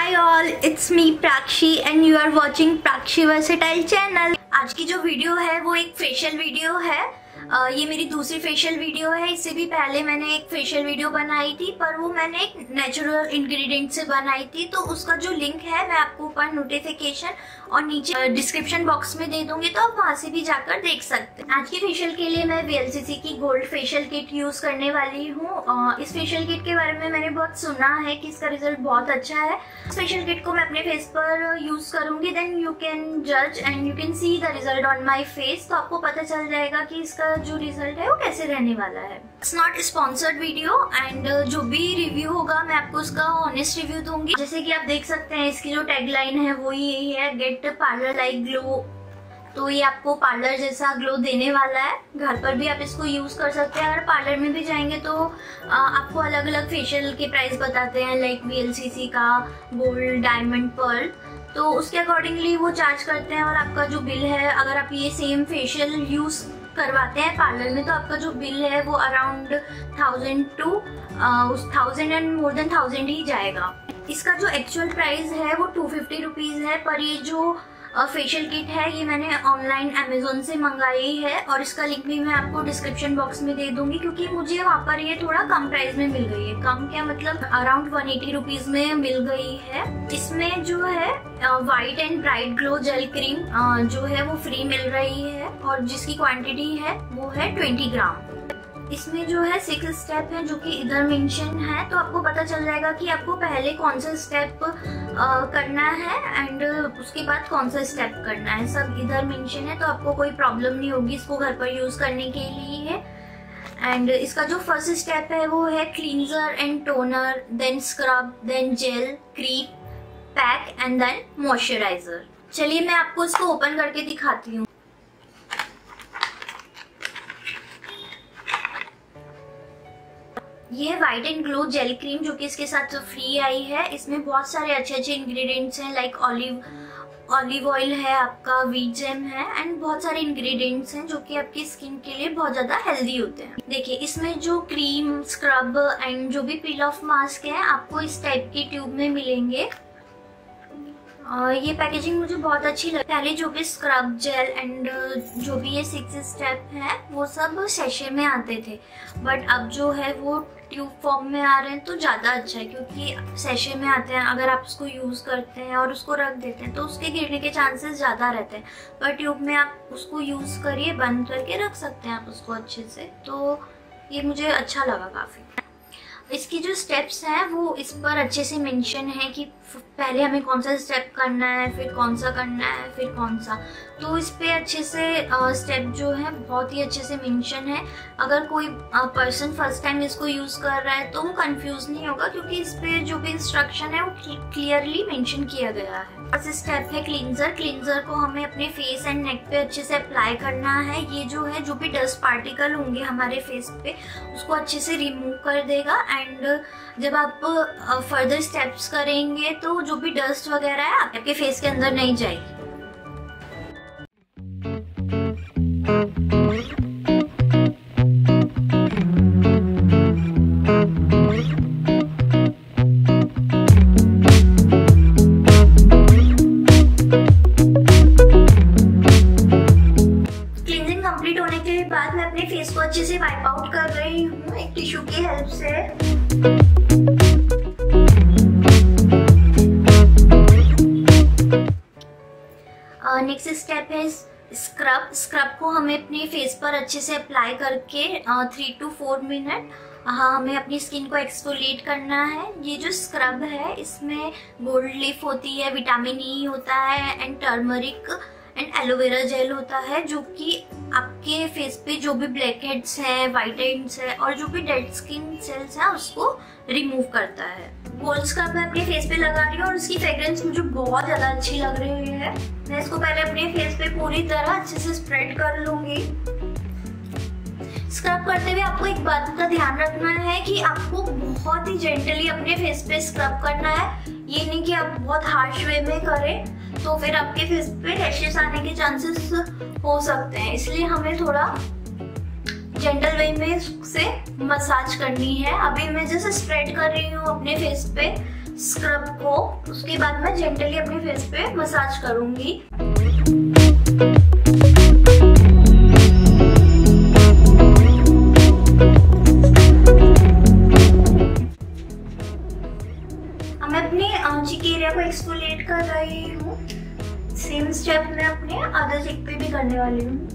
Hi all, it's me Prakshi and you are watching Prakshi Versatile channel। आज की जो video है वो एक फेशियल वीडियो है। ये मेरी दूसरी फेशियल वीडियो है। इससे भी पहले मैंने एक फेशियल वीडियो बनाई थी, पर वो मैंने एक नेचुरल इंग्रेडिएंट से बनाई थी, तो उसका जो लिंक है मैं आपको ऊपर नोटिफिकेशन और नीचे डिस्क्रिप्शन बॉक्स में दे दूंगी, तो आप वहां से भी जाकर देख सकते हैं। आज की फेशियल के लिए मैं VLCC की गोल्ड फेशियल किट यूज करने वाली हूँ। इस फेशियल किट के बारे में मैंने बहुत सुना है कि इसका रिजल्ट बहुत अच्छा है। इस फेशियल किट को मैं अपने फेस पर यूज करूंगी, देन यू कैन जज and you can see the result on my face. तो आपको पता चल जाएगा कि इसका जो रिजल्ट है वो कैसे रहने वाला है। It's not sponsored video and जो भी रिव्यू होगा मैं आपको उसका ऑनेस्ट रिव्यू दूंगी। जैसे कि आप देख सकते हैं इसकी जो टैगलाइन है वो यही है, गेट पार्लर लाइक ग्लो। तो ये आपको पार्लर जैसा ग्लो देने वाला है। घर पर भी आप इसको यूज कर सकते हैं। अगर पार्लर में भी जाएंगे तो आपको अलग अलग फेशियल के प्राइस बताते हैं, लाइक VLCC का गोल्ड, डायमंड, पर्ल, तो उसके अकॉर्डिंगली वो चार्ज करते हैं। और आपका जो बिल है, अगर आप ये सेम फेशियल यूज करवाते हैं पार्लर में, तो आपका जो बिल है वो around 1000 to 1000 and more than 1000 ही जाएगा। इसका जो एक्चुअल प्राइस है वो 250 रुपीज है, पर ये जो फेशियल किट है ये मैंने ऑनलाइन अमेजोन से मंगाई है और इसका लिंक भी मैं आपको डिस्क्रिप्शन बॉक्स में दे दूंगी, क्योंकि मुझे वहाँ पर ये थोड़ा कम प्राइस में मिल गई है। कम क्या मतलब अराउंड 180 रुपीज में मिल गई है। इसमें जो है white and bright glow gel cream जो है वो फ्री मिल रही है और जिसकी क्वांटिटी है वो है 20 ग्राम। इसमें जो है 6 स्टेप है जो कि इधर मेंशन है, तो आपको पता चल जाएगा कि आपको पहले कौन सा स्टेप करना है एंड उसके बाद कौन सा स्टेप करना है, सब इधर मेंशन है। तो आपको कोई प्रॉब्लम नहीं होगी इसको घर पर यूज करने के लिए। एंड इसका जो फर्स्ट स्टेप है वो है cleanser and toner, then scrub, then gel, cream, pack and then moisturiser. चलिए मैं आपको इसको ओपन करके दिखाती हूँ। ये है white and glow gel cream जो कि इसके साथ फ्री आई है। इसमें बहुत सारे अच्छे अच्छे इंग्रेडिएंट्स हैं, लाइक ऑलिव ऑयल है, आपका व्हीट जेम है एंड बहुत सारे इंग्रेडिएंट्स हैं जो कि आपकी स्किन के लिए बहुत ज्यादा हेल्दी होते हैं। देखिए इसमें जो क्रीम, स्क्रब एंड जो भी पील ऑफ मास्क है आपको इस टाइप की ट्यूब में मिलेंगे। ये पैकेजिंग मुझे बहुत अच्छी लगी। पहले जो भी स्क्रब, जेल एंड जो भी ये 6 स्टेप है वो सब सैशे में आते थे, बट अब जो है वो ट्यूब फॉर्म में आ रहे हैं, तो ज़्यादा अच्छा है क्योंकि सैशे में आते हैं। अगर आप उसको यूज़ करते हैं और उसको रख देते हैं तो उसके गिरने के चांसेस ज़्यादा रहते हैं, पर ट्यूब में आप उसको यूज़ करिए, बंद करके रख सकते हैं आप उसको अच्छे से। तो ये मुझे अच्छा लगा काफ़ी। इसकी जो स्टेप्स हैं वो इस पर अच्छे से मेंशन है कि पहले हमें कौन सा स्टेप करना है, फिर कौन सा करना है, फिर कौन सा। तो इस पे अच्छे से स्टेप जो है बहुत ही अच्छे से मेंशन है। अगर कोई पर्सन फर्स्ट टाइम इसको यूज कर रहा है तो वो कंफ्यूज नहीं होगा, क्योंकि इस पे जो भी इंस्ट्रक्शन है वो क्लियरली मेंशन किया गया है। फर्स्ट स्टेप है क्लींजर। क्लींजर को हमें अपने फेस एंड नेक पे अच्छे से अप्लाई करना है। ये जो है जो भी डस्ट पार्टिकल होंगे हमारे फेस पे उसको अच्छे से रिमूव कर देगा। एंड जब आप फर्दर स्टेप्स करेंगे तो जो भी डस्ट वगैरह है आपके फेस के अंदर नहीं जाएगी। क्लींजिंग कंप्लीट होने के बाद मैं अपने फेस को अच्छे से वाइप आउट कर रही हूँ एक टिश्यू की हेल्प से। नेक्स्ट स्टेप है स्क्रब। स्क्रब को हमें अपने फेस पर अच्छे से अप्लाई करके 3 to 4 मिनट हमें अपनी स्किन को एक्सफोलिएट करना है। ये जो स्क्रब है इसमें गोल्ड लीफ होती है, विटामिन ई होता है and turmeric and aloe vera gel होता है, जो कि आपके फेस पे जो भी ब्लैक हेड्स हैं, व्हाइट हेड्स है और जो भी डेड स्किन सेल्स हैं उसको रिमूव करता है। गोल्ड स्क्रब मैं अपने फेस पे लगा रही हूँ और उसकी फ्रेग्रेंस मुझे बहुत ज्यादा अच्छी लग रही है। मैं इसको पहले अपने फेस पे पूरी तरह अच्छे से स्प्रेड कर लूंगी। स्क्रब करते हुए आपको एक बात का ध्यान रखना है कि आपको बहुत ही जेंटली अपने फेस पे स्क्रब करना है। ये नहीं कि आप बहुत हार्श वे में करें तो फिर आपके फेस पे रैशेस आने के चांसेस हो सकते हैं, इसलिए हमें थोड़ा जेंटल वे में से मसाज करनी है। अभी मैं जैसे स्प्रेड कर रही हूँ अपने फेस पे स्क्रब को, उसके बाद मैं जेंटली अपने फेस पे मसाज करूंगी। अब मैं अपने चीक एरिया को एक्सफोलिएट कर रही हूँ। सेम स्टेप मैं अपने अदर चीक पे भी करने वाली हूँ।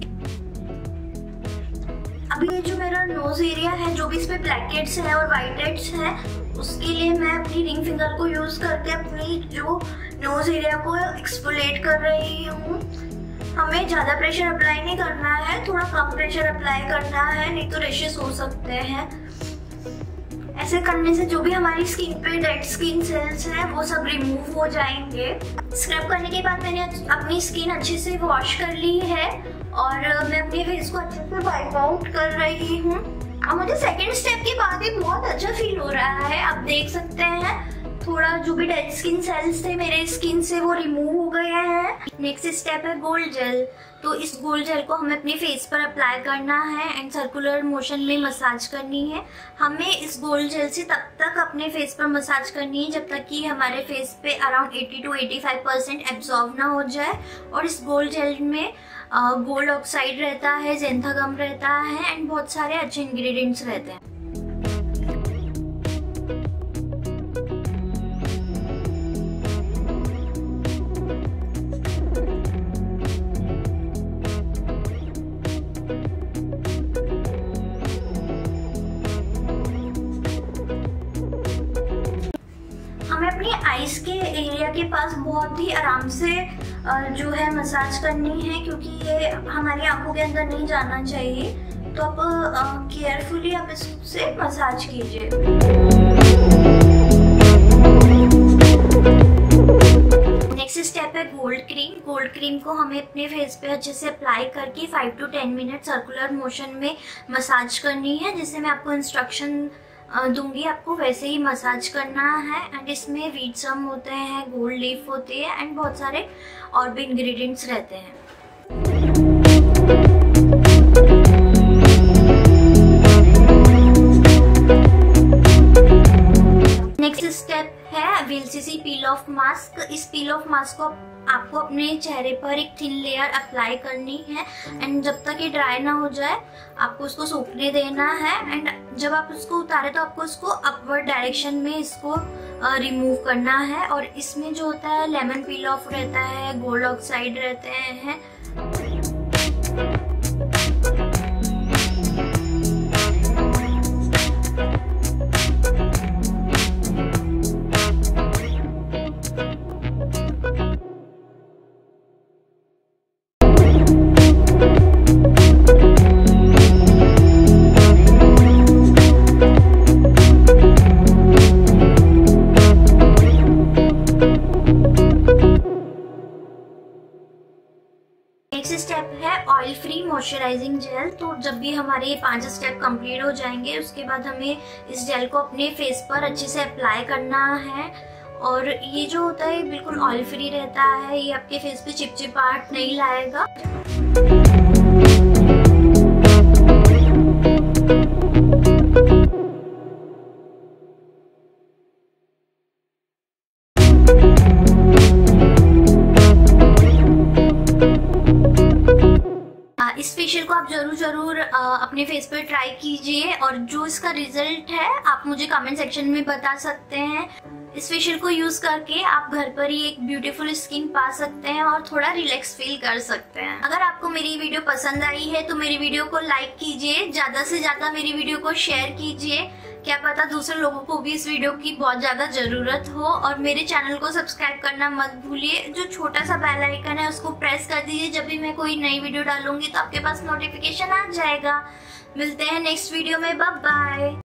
अभी ये जो मेरा नोज एरिया है, जो भी इस पे ब्लैक हेड्स है और व्हाइट हेड्स है, उसके लिए मैं अपनी रिंग फिंगर को यूज करके अपनी जो नोज एरिया को एक्सफोलिएट कर रही हूँ। हमें ज्यादा प्रेशर अप्लाई नहीं करना है, थोड़ा कम प्रेशर अप्लाई करना है, नहीं तो रैशेस हो सकते हैं। ऐसे करने से जो भी हमारी स्किन पे डेड स्किन सेल्स हैं वो सब रिमूव हो जाएंगे। स्क्रब करने के बाद मैंने अपनी स्किन अच्छे से वॉश कर ली है और मैं अपने फेस को अच्छे से वाइप आउट कर रही हूँ। और मुझे सेकंड स्टेप के बाद ही बहुत अच्छा फील हो रहा है। आप देख सकते हैं थोड़ा जो भी डेड स्किन सेल्स थे मेरे स्किन से वो रिमूव हो गए हैं। नेक्स्ट स्टेप है गोल्ड जेल। तो इस गोल्ड जेल को हमें अपने फेस पर अप्लाई करना है एंड सर्कुलर मोशन में मसाज करनी है। हमें इस गोल्ड जेल से तब तक अपने फेस पर मसाज करनी है जब तक कि हमारे फेस पे अराउंड 80 to 85% एब्जॉर्ब ना हो जाए। और इस गोल्ड जेल में गोल्ड ऑक्साइड रहता है, ज़ेंथागम रहता है एंड बहुत सारे अच्छे इंग्रेडिएंट्स रहते हैं। हमें अपनी आईज के एरिया के पास बहुत ही आराम से जो है मसाज करनी है, क्योंकि ये हमारी आंखों के अंदर नहीं जाना चाहिए। तो आप केयरफुली आप इससे मसाज कीजिए। नेक्स्ट स्टेप है गोल्ड क्रीम। गोल्ड क्रीम को हमें अपने फेस पे अच्छे से अप्लाई करके 5 to 10 मिनट सर्कुलर मोशन में मसाज करनी है। जिससे मैं आपको इंस्ट्रक्शन दूंगी, आपको वैसे ही मसाज करना है। एंड इसमें वीट सम होते हैं, गोल्ड लीफ होती है एंड बहुत सारे और भी इंग्रेडिएंट्स रहते हैं। नेक्स्ट स्टेप है वीएलसीसी पील ऑफ मास्क। इस पील ऑफ मास्क को आपको अपने चेहरे पर एक थिन लेयर अप्लाई करनी है एंड जब तक ये ड्राई ना हो जाए आपको उसको सूखने देना है। एंड जब आप उसको उतारे तो आपको उसको अपवर्ड डायरेक्शन में इसको रिमूव करना है। और इसमें जो होता है लेमन पील ऑफ रहता है, गोल्ड ऑक्साइड रहते हैं। नेक्स्ट स्टेप है ऑयल फ्री मॉइस्चराइजिंग जेल। तो जब भी हमारे ये 5 स्टेप कंप्लीट हो जाएंगे उसके बाद हमें इस जेल को अपने फेस पर अच्छे से अप्लाई करना है। और ये जो होता है बिल्कुल ऑयल फ्री रहता है, ये आपके फेस पे चिपचिपाहट नहीं लाएगा। इस फेशियल को आप जरूर अपने फेस पर ट्राई कीजिए और जो इसका रिजल्ट है आप मुझे कमेंट सेक्शन में बता सकते हैं। इस फेशियल को यूज करके आप घर पर ही एक ब्यूटीफुल स्किन पा सकते हैं और थोड़ा रिलैक्स फील कर सकते हैं। अगर आपको मेरी वीडियो पसंद आई है तो मेरी वीडियो को लाइक कीजिए, ज्यादा से ज्यादा मेरी वीडियो को शेयर कीजिए। क्या पता दूसरे लोगों को भी इस वीडियो की बहुत ज्यादा जरूरत हो। और मेरे चैनल को सब्सक्राइब करना मत भूलिए। जो छोटा सा बेल आइकन है उसको प्रेस कर दीजिए, जब भी मैं कोई नई वीडियो डालूंगी तो आपके पास नोटिफिकेशन आ जाएगा। मिलते हैं नेक्स्ट वीडियो में, बाय बाय।